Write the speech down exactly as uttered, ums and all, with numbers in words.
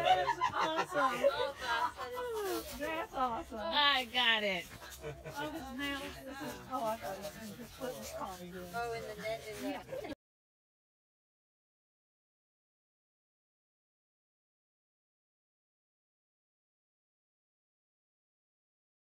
awesome. Oh gosh, that is so That's awesome. I got it. Oh, this nail. This is, oh, I got it. Just put this on. Oh, in the net, in the